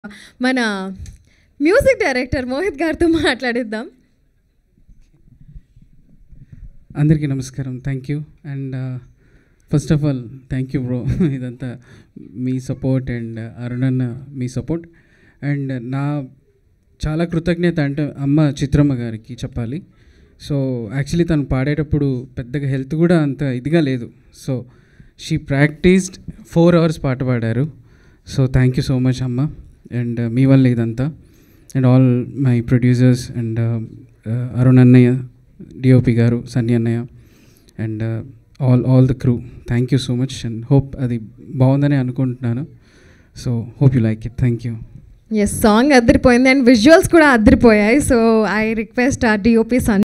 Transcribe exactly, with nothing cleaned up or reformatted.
మన music director Mohit గారితో మాట్లాడిద్దాం. అందరికీ నమస్కారం. Thank you. And first of all thank you bro, ఇదంతా మీ సపోర్ట్ అండ్ అరుణ్ అన్న మీ సపోర్ట్. అండ్ నా చాలా కృతజ్ఞత అంటే అమ్మ చిత్రమ్మ గారికి చెప్పాలి. సో యాక్చువల్లీ తను పాడేటప్పుడు పెద్దగా హెల్త్ కూడా అంత ఇదిగా లేదు. So she practised four hours పాట పాడారు. So thank you so much అమ్మ. అండ్ మీ వల్ల ఇదంతా. And all my producers and Arun అన్నయ్య, డిఓపి గారు, సన్నీ అన్నయ్య, and all all the crew, thank you so much. And hope అది బాగుందని అనుకుంటున్నాను. So hope you like it. Thank you. Yes, song అదిరిపోయింది అండ్ విజువల్స్ కూడా అదిరిపోయాయి. So I request our DOP Sunny